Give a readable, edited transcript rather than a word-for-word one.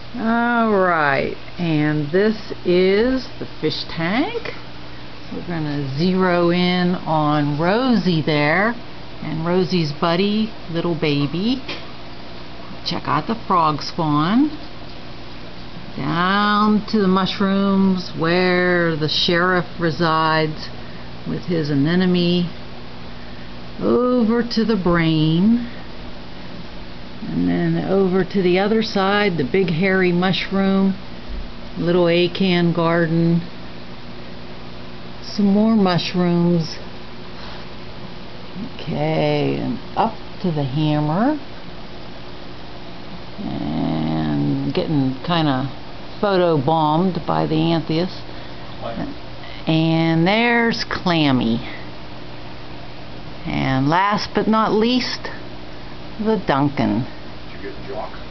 Alright, and this is the fish tank. We're going to zero in on Rosie there, and Rosie's buddy, little baby. Check out the frog spawn. Down to the mushrooms where the sheriff resides with his anemone. Over to the brain. And then over to the other side, the big hairy mushroom, little acan garden, some more mushrooms. Okay, and up to the hammer. And getting kind of photo bombed by the Antheus. And there's Clammy. And last but not least, the Duncan. Did you get Jock?